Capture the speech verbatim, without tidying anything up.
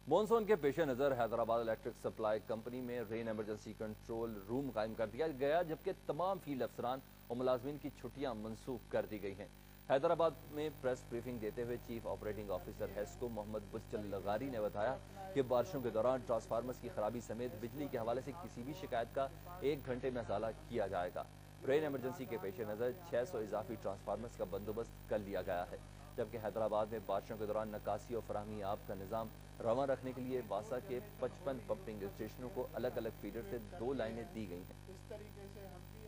Monsoon के पेश नज़र हैदराबाद इलेक्ट्रिक सप्लाई कंपनी में रेन इमरजेंसी कंट्रोल रूम कायम कर दिया गया, जबकि तमाम फील्ड अफसरान और मुलाजमीन की छुट्टियां मनसूख कर दी गई हैं। हैदराबाद में प्रेस ब्रीफिंग देते हुए chief operating officer HESCO Mohammad बुस्चल लगारी ने बताया कि बारिशों के दौरान ट्रांसफार्मर्स की खराबी समेत बिजली के हवाले से किसी भी शिकायत का एक घंटे में अजाला किया जाएगा। रेन इमरजेंसी के पेश नज़र छह सौ इजाफी ट्रांसफार्मर्स का बंदोबस्त कर लिया गया है, जबकि हैदराबाद में बारिशों के दौरान नकासी और फराहमी आब का निज़ाम रवा रखने के लिए वासा के पचपन पंपिंग स्टेशनों को अलग अलग फीडर से दो लाइनें दी गई हैं।